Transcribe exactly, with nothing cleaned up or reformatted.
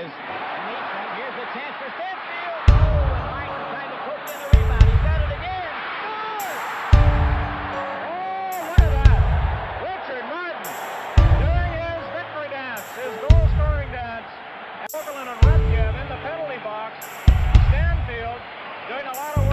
misses. And here's the chance for Stendts. Oh, and Martin trying to poke in the rebound. He's got it again. Scores! Oh, look at that. Richard Martin doing his victory dance, his goal-scoring dance. Oberlin and Redkid in the penalty box. Stanfield doing a lot of